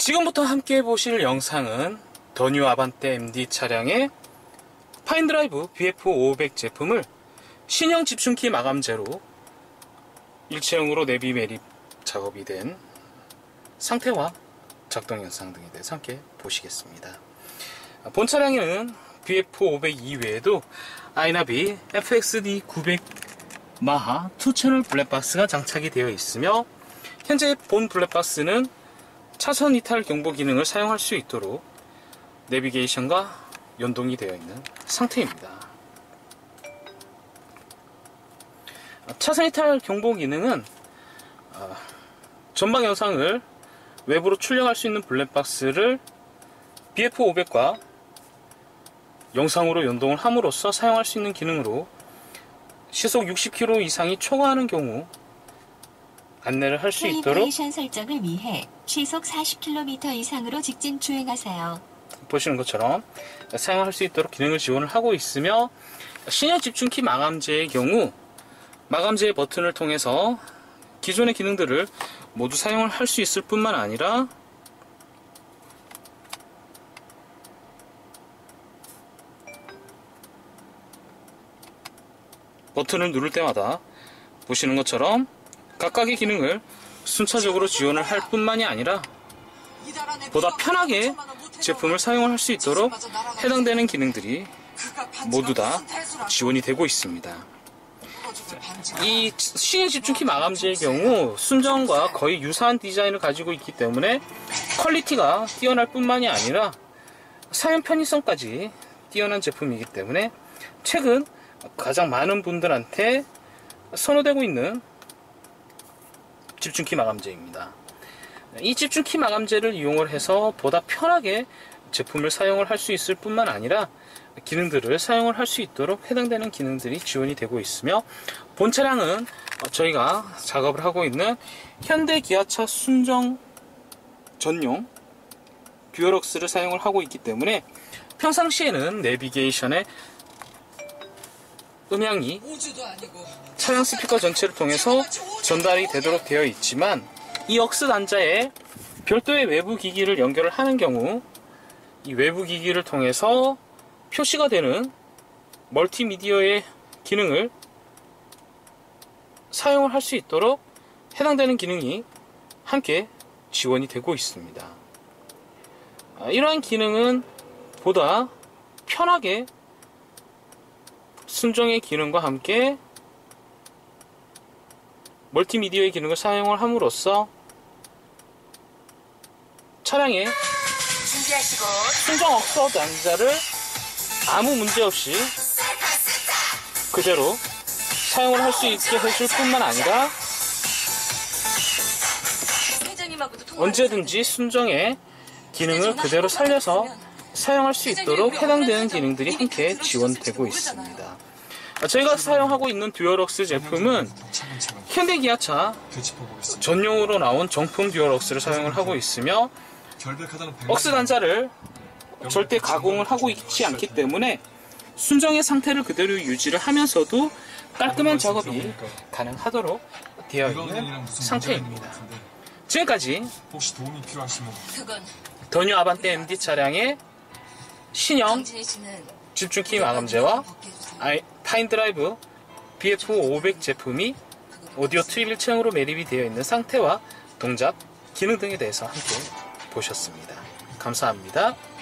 지금부터 함께 보실 영상은 더 뉴 아반떼 MD 차량의 파인드라이브 BF500 제품을 신형 집중키 마감재로 일체형으로 내비 매립 작업이 된 상태와 작동 현상 등에 대해서 함께 보시겠습니다. 본 차량에는 BF500 이외에도 아이나비 FXD 900 마하 2채널 블랙박스가 장착이 되어 있으며, 현재 본 블랙박스는 차선 이탈 경보 기능을 사용할 수 있도록 내비게이션과 연동이 되어 있는 상태입니다. 차선 이탈 경보 기능은 전방 영상을 외부로 출력할 수 있는 블랙박스를 BF500과 영상으로 연동을 함으로써 사용할 수 있는 기능으로, 시속 60km 이상이 초과하는 경우 안내를 할 수 있도록 내비게이션 설정을 위해 시속 40km 이상으로 직진 주행하세요. 보시는 것처럼 사용할 수 있도록 기능을 지원을 하고 있으며, 신형 집중키 마감재의 경우 마감재의 버튼을 통해서 기존의 기능들을 모두 사용을 할 수 있을 뿐만 아니라 버튼을 누를 때마다 보시는 것처럼 각각의 기능을 순차적으로 지원을 할 뿐만이 아니라 보다 편하게 제품을 사용할 수 있도록 해당되는 기능들이 모두 다 지원이 되고 있습니다. 이 신형 집중키 마감재의 경우 순정과 거의 유사한 디자인을 가지고 있기 때문에 퀄리티가 뛰어날 뿐만이 아니라 사용 편의성까지 뛰어난 제품이기 때문에 최근 가장 많은 분들한테 선호되고 있는 집중키 마감재입니다. 이 집중키 마감재를 이용을 해서 보다 편하게 제품을 사용을 할 수 있을 뿐만 아니라 기능들을 사용을 할 수 있도록 해당되는 기능들이 지원이 되고 있으며, 본 차량은 저희가 작업을 하고 있는 현대 기아차 순정 전용 듀얼럭스를 사용을 하고 있기 때문에 평상시에는 내비게이션의 음향이 차량 스피커 전체를 통해서 전달이 되도록 되어 있지만, 이 억스 단자에 별도의 외부 기기를 연결을 하는 경우 이 외부 기기를 통해서 표시가 되는 멀티미디어의 기능을 사용을 할 수 있도록 해당되는 기능이 함께 지원이 되고 있습니다. 이러한 기능은 보다 편하게 순정의 기능과 함께 멀티미디어의 기능을 사용을 함으로써 차량의 순정 억서 단자를 아무 문제없이 그대로 사용을 할 수 있게 해줄 뿐만 아니라 언제든지 순정의 기능을 그대로 살려서 사용할 수 있도록 해당되는 기능들이 함께 지원되고 있습니다. 저희가 사용하고 있는 듀얼럭스 제품은 현대 기아차 전용으로 나온 정품 듀얼럭스를 사용을 하고 있으며, 억스 단자를 절대 가공을 하고 있지 않기 때문에 순정의 상태를 그대로 유지를 하면서도 깔끔한 작업이 가능하도록 되어 있는 상태입니다. 지금까지 더 뉴 아반떼 MD 차량의 신형 집중키 마감재와 파인드라이브 BF500 제품이 오디오 트립 일체형으로 매립이 되어 있는 상태와 동작, 기능 등에 대해서 함께 보셨습니다. 감사합니다.